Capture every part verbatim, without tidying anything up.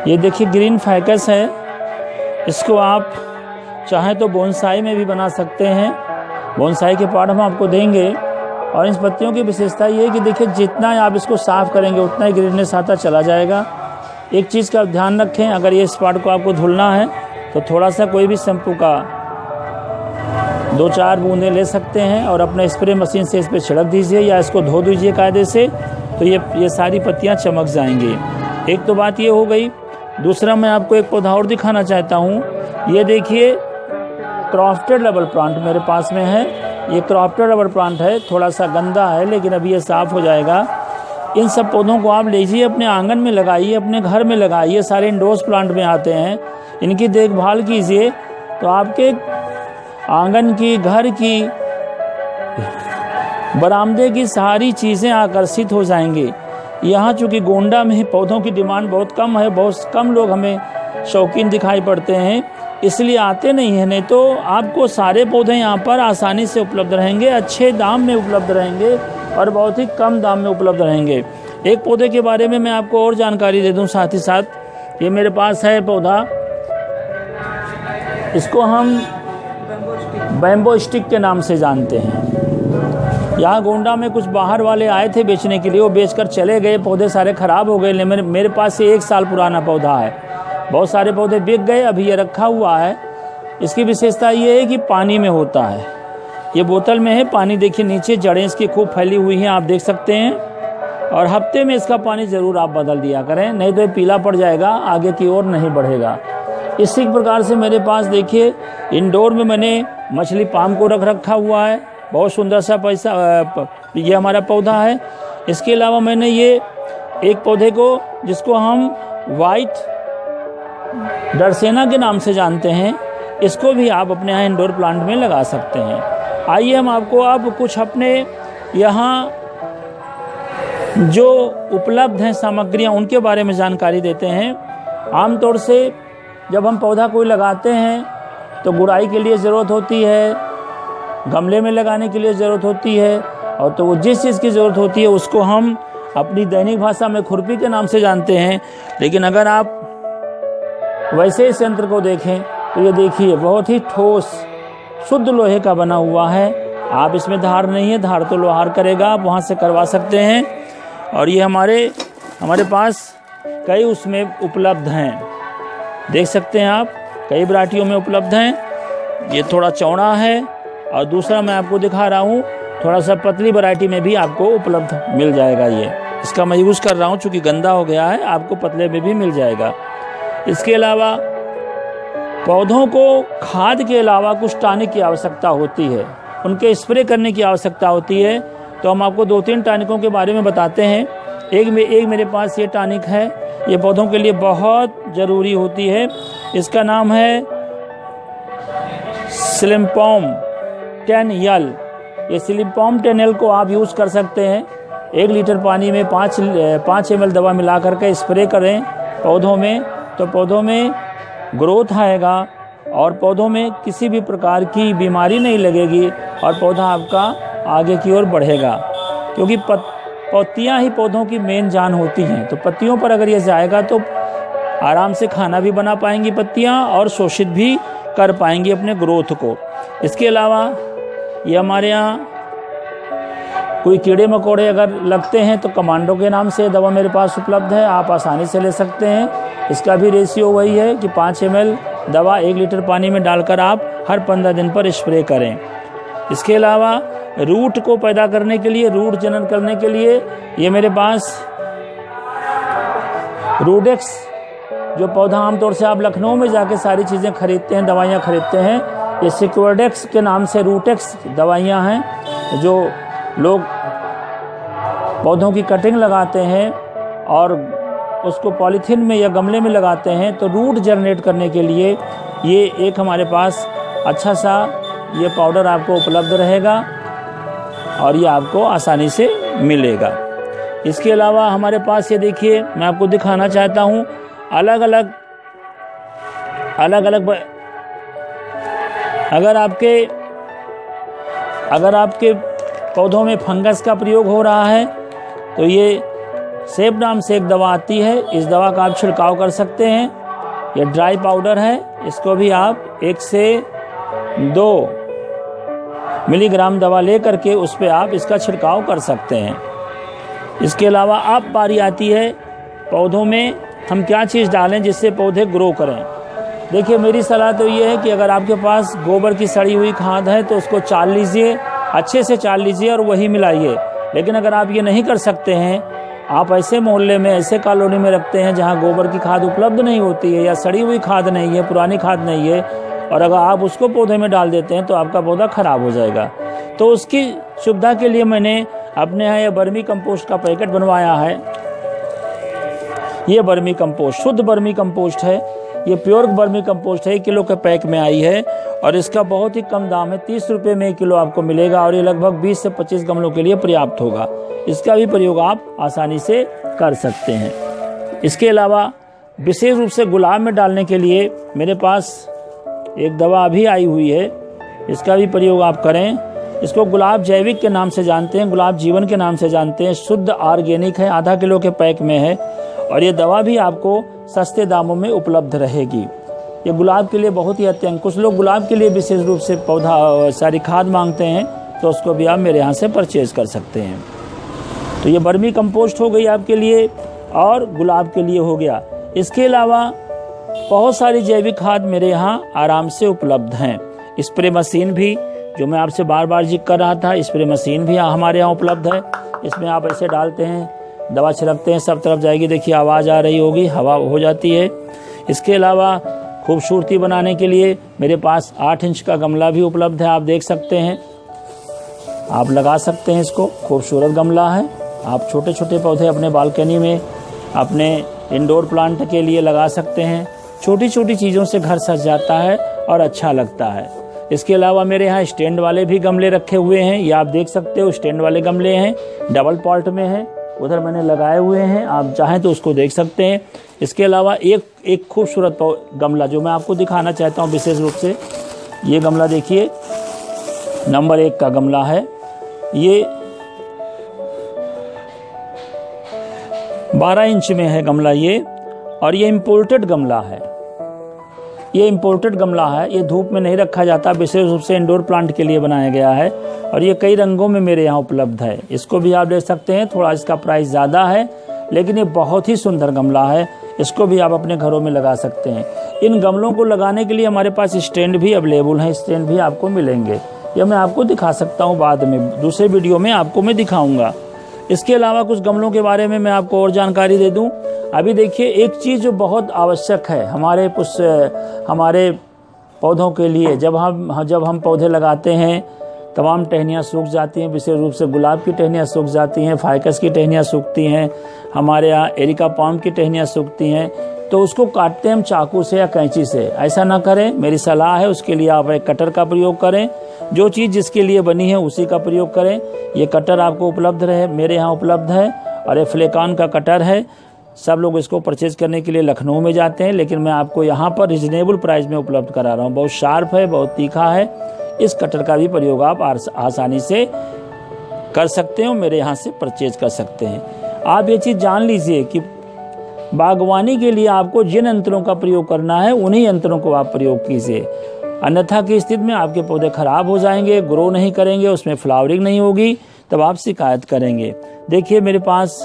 ये देखिए green ficus है, इसको आप चाहे तो बोनसाई में भी बना सकते हैं। बोनसाई के पार्ट हम आपको देंगे। और इन पत्तियों की विशेषता ये है कि देखिए जितना आप इसको साफ़ करेंगे उतना ही ग्रीननेस आता चला जाएगा। एक चीज़ का ध्यान रखें, अगर ये स्पॉट को आपको धुलना है तो थोड़ा सा कोई भी शैम्पू का दो चार बूंदें ले सकते हैं और अपने स्प्रे मशीन से इस पर छिड़क दीजिए या इसको धो दीजिए कायदे से, तो ये ये सारी पत्तियां चमक जाएंगी। एक तो बात ये हो गई। दूसरा मैं आपको एक पौधा और दिखाना चाहता हूँ। ये देखिए क्रॉफ्टेड रबर प्लांट मेरे पास में है। ये क्रॉफ्टेड रबर प्लांट है, थोड़ा सा गंदा है लेकिन अभी ये साफ़ हो जाएगा। इन सब पौधों को आप लीजिए, अपने आंगन में लगाइए, अपने घर में लगाइए। सारे इंडोर्स प्लांट में आते हैं। इनकी देखभाल कीजिए तो आपके आंगन की, घर की, बरामदे की सारी चीज़ें आकर्षित हो जाएंगी। यहाँ चूँकि गोंडा में पौधों की डिमांड बहुत कम है, बहुत कम लोग हमें शौकीन दिखाई पड़ते हैं, इसलिए आते नहीं हैं। नहीं तो आपको सारे पौधे यहाँ पर आसानी से उपलब्ध रहेंगे, अच्छे दाम में उपलब्ध रहेंगे और बहुत ही कम दाम में उपलब्ध रहेंगे। एक पौधे के बारे में मैं आपको और जानकारी दे दूँ साथ ही साथ। ये मेरे पास है पौधा, इसको हम बैम्बो स्टिक के नाम से जानते हैं। यहाँ गोंडा में कुछ बाहर वाले आए थे बेचने के लिए, वो बेचकर चले गए, पौधे सारे ख़राब हो गए। मेरे मेरे पास से एक साल पुराना पौधा है, बहुत सारे पौधे बिक गए, अभी ये रखा हुआ है। इसकी विशेषता ये है कि पानी में होता है। ये बोतल में है, पानी देखिए नीचे जड़ें इसकी खूब फैली हुई हैं, आप देख सकते हैं। और हफ्ते में इसका पानी ज़रूर आप बदल दिया करें, नहीं तो ये पीला पड़ जाएगा, आगे की ओर नहीं बढ़ेगा। इसी प्रकार से मेरे पास देखिए इंडोर में मैंने मछली पाम को रख रखा हुआ है, बहुत सुंदर सा पैसा ये हमारा पौधा है। इसके अलावा मैंने ये एक पौधे को जिसको हम वाइट डरसेना के नाम से जानते हैं, इसको भी आप अपने यहाँ इंडोर प्लांट में लगा सकते हैं। आइए हम आपको अब कुछ अपने यहाँ जो उपलब्ध हैं सामग्रियाँ उनके बारे में जानकारी देते हैं। आमतौर से जब हम पौधा कोई लगाते हैं तो गुड़ाई के लिए ज़रूरत होती है, गमले में लगाने के लिए ज़रूरत होती है, और तो वो जिस चीज़ की ज़रूरत होती है उसको हम अपनी दैनिक भाषा में खुरपी के नाम से जानते हैं। लेकिन अगर आप वैसे इस यंत्र को देखें तो ये देखिए बहुत ही ठोस शुद्ध लोहे का बना हुआ है। आप इसमें धार नहीं है, धार तो लोहार करेगा, आप वहाँ से करवा सकते हैं। और ये हमारे हमारे पास कई उसमें उपलब्ध हैं, देख सकते हैं आप, कई वैरायटियों में उपलब्ध हैं। ये थोड़ा चौड़ा है और दूसरा मैं आपको दिखा रहा हूँ थोड़ा सा पतली वैरायटी में भी आपको उपलब्ध मिल जाएगा। ये इसका मैं यूज़ कर रहा हूँ, चूँकि गंदा हो गया है, आपको पतले में भी मिल जाएगा। इसके अलावा पौधों को खाद के अलावा कुछ टॉनिक की आवश्यकता होती है, उनके स्प्रे करने की आवश्यकता होती है। तो हम आपको दो तीन टॉनिकों के बारे में बताते हैं। एक में एक मेरे पास ये टॉनिक है, ये पौधों के लिए बहुत ज़रूरी होती है। इसका नाम है स्लिम्पॉम टेन यल। ये स्लिम्पॉम टेन यल को आप यूज़ कर सकते हैं। एक लीटर पानी में पाँच पाँच एम एल दवा मिला करके स्प्रे करें पौधों में, तो पौधों में ग्रोथ आएगा और पौधों में किसी भी प्रकार की बीमारी नहीं लगेगी और पौधा आपका आगे की ओर बढ़ेगा। क्योंकि पत, पत्तियां ही पौधों की मेन जान होती हैं, तो पत्तियों पर अगर ये जाएगा तो आराम से खाना भी बना पाएंगी पत्तियां और शोषित भी कर पाएंगी अपने ग्रोथ को। इसके अलावा ये हमारे यहाँ कोई कीड़े मकोड़े अगर लगते हैं तो कमांडो के नाम से दवा मेरे पास उपलब्ध है, आप आसानी से ले सकते हैं। इसका भी रेशियो वही है कि पाँच एम एल दवा एक लीटर पानी में डालकर आप हर पंद्रह दिन पर स्प्रे करें। इसके अलावा रूट को पैदा करने के लिए, रूट जनन करने के लिए ये मेरे पास रूडेक्स, जो पौधा आमतौर से आप लखनऊ में जाके सारी चीज़ें खरीदते हैं, दवाइयाँ खरीदते हैं, ये सिक्योडेक्स के नाम से रूटेक्स दवाइयाँ हैं। जो लोग पौधों की कटिंग लगाते हैं और उसको पॉलीथीन में या गमले में लगाते हैं, तो रूट जनरेट करने के लिए ये एक हमारे पास अच्छा सा ये पाउडर आपको उपलब्ध रहेगा और ये आपको आसानी से मिलेगा। इसके अलावा हमारे पास ये देखिए, मैं आपको दिखाना चाहता हूँ अलग अलग अलग अलग अगर आपके अगर आपके पौधों में फंगस का प्रयोग हो रहा है तो ये सेप नाम से एक दवा आती है, इस दवा का आप छिड़काव कर सकते हैं। ये ड्राई पाउडर है, इसको भी आप एक से दो मिलीग्राम दवा ले करके उस पर आप इसका छिड़काव कर सकते हैं। इसके अलावा आप बारी आती है पौधों में हम क्या चीज़ डालें जिससे पौधे ग्रो करें। देखिए, मेरी सलाह तो ये है कि अगर आपके पास गोबर की सड़ी हुई खाद है तो उसको चाल लीजिए, अच्छे से चाल लीजिए और वही मिलाइए। लेकिन अगर आप ये नहीं कर सकते हैं, आप ऐसे मोहल्ले में, ऐसे कॉलोनी में रखते हैं जहाँ गोबर की खाद उपलब्ध नहीं होती है या सड़ी हुई खाद नहीं है, पुरानी खाद नहीं है, और अगर आप उसको पौधे में डाल देते हैं तो आपका पौधा खराब हो जाएगा। तो उसकी सुविधा के लिए मैंने अपने यहाँ ये बर्मी कंपोस्ट का पैकेट बनवाया है। ये बर्मी कंपोस्ट शुद्ध बर्मी कंपोस्ट है, ये प्योर बर्मी कंपोस्ट है, एक किलो के पैक में आई है और इसका बहुत ही कम दाम है, तीस रुपये में एक किलो आपको मिलेगा और ये लगभग बीस से पच्चीस गमलों के लिए पर्याप्त होगा। इसका भी प्रयोग आप आसानी से कर सकते हैं। इसके अलावा विशेष रूप से गुलाब में डालने के लिए मेरे पास एक दवा अभी आई हुई है, इसका भी प्रयोग आप करें। इसको गुलाब जैविक के नाम से जानते हैं, गुलाब जीवन के नाम से जानते हैं। शुद्ध ऑर्गेनिक है, आधा किलो के पैक में है और ये दवा भी आपको सस्ते दामों में उपलब्ध रहेगी। ये गुलाब के लिए बहुत ही अत्यंत, कुछ लोग गुलाब के लिए विशेष रूप से पौधा सारी खाद मांगते हैं तो उसको भी आप मेरे यहाँ से परचेज कर सकते हैं। तो ये बर्मी कंपोस्ट हो गई आपके लिए और गुलाब के लिए हो गया। इसके अलावा बहुत सारी जैविक खाद मेरे यहाँ आराम से उपलब्ध हैं। स्प्रे मशीन भी, जो मैं आपसे बार बार जिक्र कर रहा था, स्प्रे मशीन भी हमारे यहाँ उपलब्ध है। इसमें आप ऐसे डालते हैं, दवा छिड़कते हैं, सब तरफ जाएगी। देखिए आवाज़ आ रही होगी, हवा हो जाती है। इसके अलावा खूबसूरती बनाने के लिए मेरे पास आठ इंच का गमला भी उपलब्ध है, आप देख सकते हैं, आप लगा सकते हैं इसको। खूबसूरत गमला है, आप छोटे छोटे पौधे अपने बालकनी में, अपने इंडोर प्लांट के लिए लगा सकते हैं। छोटी छोटी चीज़ों से घर सज जाता है और अच्छा लगता है। इसके अलावा मेरे यहाँ स्टैंड वाले भी गमले रखे हुए हैं, ये आप देख सकते हो। स्टैंड वाले गमले हैं, डबल पॉट में हैं, उधर मैंने लगाए हुए हैं, आप चाहें तो उसको देख सकते हैं। इसके अलावा एक एक खूबसूरत गमला जो मैं आपको दिखाना चाहता हूँ विशेष रूप से, ये गमला देखिए, नंबर एक का गमला है। ये बारह इंच में है गमला ये, और ये इम्पोर्टेड गमला है। ये इम्पोर्टेड गमला है, ये धूप में नहीं रखा जाता, विशेष रूप से इंडोर प्लांट के लिए बनाया गया है और ये कई रंगों में मेरे यहाँ उपलब्ध है। इसको भी आप ले सकते हैं, थोड़ा इसका प्राइस ज़्यादा है लेकिन ये बहुत ही सुंदर गमला है, इसको भी आप अपने घरों में लगा सकते हैं। इन गमलों को लगाने के लिए हमारे पास स्टैंड भी अवेलेबल है, स्टैंड भी आपको मिलेंगे, यह मैं आपको दिखा सकता हूँ बाद में, दूसरे वीडियो में आपको मैं दिखाऊँगा। इसके अलावा कुछ गमलों के बारे में मैं आपको और जानकारी दे दूं। अभी देखिए, एक चीज़ जो बहुत आवश्यक है हमारे पुष्प हमारे पौधों के लिए, जब हम जब हम पौधे लगाते हैं तमाम टहनियाँ सूख जाती हैं, विशेष रूप से गुलाब की टहनियाँ सूख जाती हैं, फाइकस की टहनियाँ सूखती हैं, हमारे यहाँ एरिका पाम की टहनियाँ सूखती हैं, तो उसको काटते हैं हम चाकू से या कैंची से। ऐसा ना करें, मेरी सलाह है, उसके लिए आप एक कटर का प्रयोग करें। जो चीज़ जिसके लिए बनी है उसी का प्रयोग करें। ये कटर आपको उपलब्ध रहे, मेरे यहाँ उपलब्ध है, और ये फ्लेकान का कटर है। सब लोग इसको परचेज करने के लिए लखनऊ में जाते हैं, लेकिन मैं आपको यहाँ पर रिजनेबल प्राइस में उपलब्ध करा रहा हूँ। बहुत शार्प है, बहुत तीखा है। इस कटर का भी प्रयोग आप आसानी से कर सकते हो, मेरे यहाँ से परचेज कर सकते हैं। आप ये चीज़ जान लीजिए कि बागवानी के लिए आपको जिन यंत्रों का प्रयोग करना है उन्हीं यंत्रों को आप प्रयोग कीजिए, अन्यथा की स्थिति में आपके पौधे खराब हो जाएंगे, ग्रो नहीं करेंगे, उसमें फ्लावरिंग नहीं होगी, तब आप शिकायत करेंगे। देखिए, मेरे पास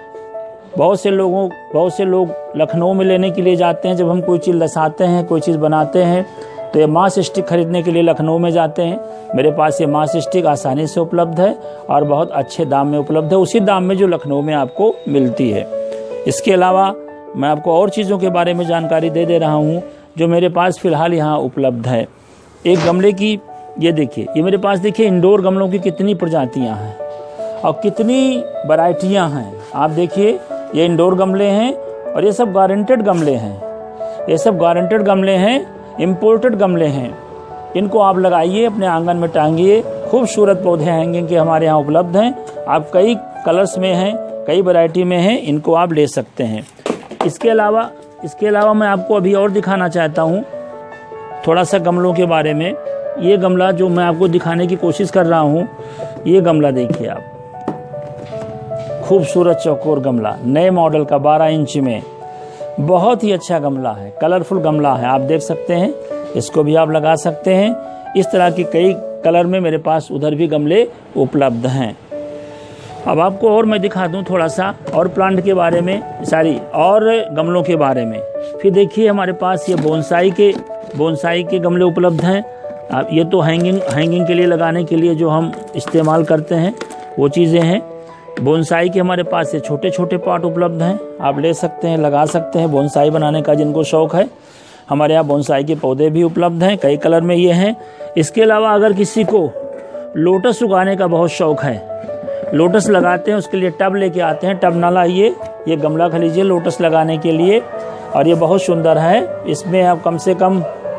बहुत से लोगों बहुत से लोग लखनऊ में लेने के लिए जाते हैं। जब हम कोई चीज़ लसाते हैं, कोई चीज़ बनाते हैं, तो ये मास स्टिक खरीदने के लिए लखनऊ में जाते हैं। मेरे पास ये मास स्टिक आसानी से उपलब्ध है और बहुत अच्छे दाम में उपलब्ध है, उसी दाम में जो लखनऊ में आपको मिलती है। इसके अलावा मैं आपको और चीज़ों के बारे में जानकारी दे दे रहा हूँ जो मेरे पास फ़िलहाल यहाँ उपलब्ध है। एक गमले की, ये देखिए, ये मेरे पास देखिए इंडोर गमलों की कितनी प्रजातियाँ हैं और कितनी वैरायटियाँ हैं। आप देखिए, ये इंडोर गमले हैं और ये सब गारंटेड गमले हैं, ये सब गारंटेड गमले हैं, इम्पोर्टेड गमले हैं। इनको आप लगाइए, अपने आंगन में टांगिए, खूबसूरत पौधे आएंगे कि हमारे यहाँ उपलब्ध हैं। आप कई कलर्स में हैं, कई वैरायटी में हैं, इनको आप ले सकते हैं। इसके अलावा इसके अलावा मैं आपको अभी और दिखाना चाहता हूँ थोड़ा सा गमलों के बारे में। ये गमला जो मैं आपको दिखाने की कोशिश कर रहा हूँ, ये गमला देखिए आप, खूबसूरत चौकोर गमला, नए मॉडल का बारह इंच में, बहुत ही अच्छा गमला है, कलरफुल गमला है। आप देख सकते हैं, इसको भी आप लगा सकते हैं। इस तरह की कई कलर में मेरे पास उधर भी गमले उपलब्ध हैं। अब आपको और मैं दिखा दूं थोड़ा सा और प्लांट के बारे में, सारी और गमलों के बारे में। फिर देखिए हमारे पास ये बोनसाई के बोनसाई के गमले उपलब्ध हैं। अब ये तो हैंगिंग हैंगिंग के लिए लगाने के लिए जो हम इस्तेमाल करते हैं वो चीज़ें हैं। बोनसाई के हमारे पास ये छोटे छोटे पॉट उपलब्ध हैं, आप ले सकते हैं, लगा सकते हैं। बोनसाई बनाने का जिनको शौक़ है, हमारे यहाँ बोनसाई के पौधे भी उपलब्ध हैं, कई कलर में ये हैं। इसके अलावा अगर किसी को लोटस उगाने का बहुत शौक़ है, लोटस लगाते हैं, उसके लिए टब लेके आते हैं। टब ना लाइए, ये गमला खरीदिए लोटस लगाने के लिए, और ये बहुत सुंदर है। इसमें आप कम से कम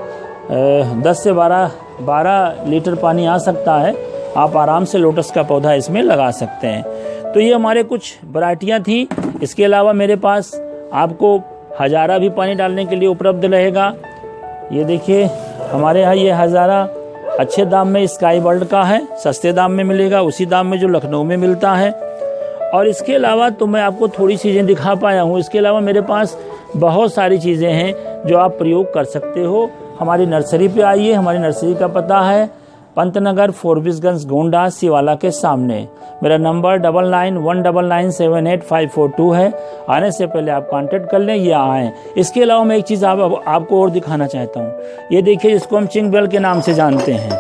दस से बारह बारह लीटर पानी आ सकता है। आप आराम से लोटस का पौधा इसमें लगा सकते हैं। तो ये हमारे कुछ वैरायटियाँ थी। इसके अलावा मेरे पास आपको हजारा भी पानी डालने के लिए उपलब्ध रहेगा। ये देखिए हमारे यहाँ ये हजारा अच्छे दाम में स्काई वर्ल्ड का है, सस्ते दाम में मिलेगा, उसी दाम में जो लखनऊ में मिलता है। और इसके अलावा तो मैं आपको थोड़ी चीज़ें दिखा पाया हूँ। इसके अलावा मेरे पास बहुत सारी चीज़ें हैं जो आप प्रयोग कर सकते हो। हमारी नर्सरी पे आइए। हमारी नर्सरी का पता है पंतनगर फोरबिसगंज गोंडा शिवाला के सामने। मेरा number double nine one double nine seven eight five four two है। आने से पहले आप कांटेक्ट कर लें या आएँ। इसके अलावा मैं एक चीज़ आप, आपको और दिखाना चाहता हूँ। ये देखिए, जिसको हम चिंग बेल के नाम से जानते हैं,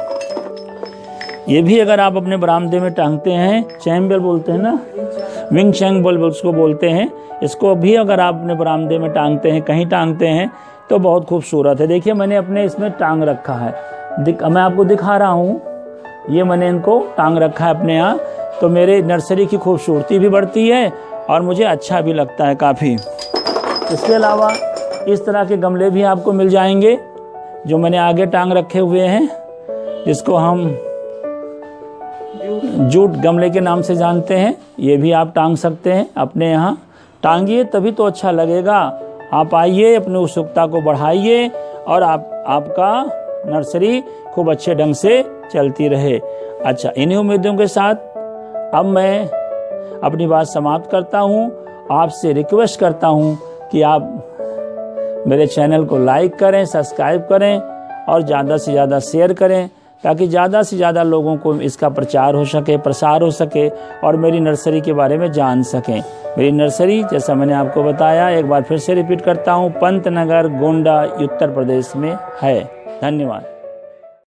ये भी अगर आप अपने बरामदे में टांगते हैं, चैंग बेल बोलते हैं ना, विंग चैंग बेल उसको बोलते हैं, इसको भी अगर आप अपने बरामदे में टांगते हैं, कहीं टांगते हैं, तो बहुत खूबसूरत है। देखिए मैंने अपने इसमें टांग रखा है, दिख, मैं आपको दिखा रहा हूँ। ये मैंने इनको टांग रखा है अपने यहाँ, तो मेरे नर्सरी की खूबसूरती भी बढ़ती है और मुझे अच्छा भी लगता है काफ़ी। इसके अलावा इस तरह के गमले भी आपको मिल जाएंगे जो मैंने आगे टांग रखे हुए हैं, जिसको हम जूट गमले के नाम से जानते हैं। ये भी आप टांग सकते हैं अपने यहाँ। टांगिए तभी तो अच्छा लगेगा। आप आइए, अपनी उत्सुकता को बढ़ाइए और आप आपका नर्सरी खूब अच्छे ढंग से चलती रहे। अच्छा, इन्हीं उम्मीदों के साथ अब मैं अपनी बात समाप्त करता हूँ। आपसे रिक्वेस्ट करता हूँ कि आप मेरे चैनल को लाइक करें, सब्सक्राइब करें और ज़्यादा से ज़्यादा शेयर करें, ताकि ज़्यादा से ज़्यादा लोगों को इसका प्रचार हो सके, प्रसार हो सके और मेरी नर्सरी के बारे में जान सकें। मेरी नर्सरी, जैसा मैंने आपको बताया, एक बार फिर से रिपीट करता हूँ, पंतनगर गोंडा उत्तर प्रदेश में है। धन्यवाद।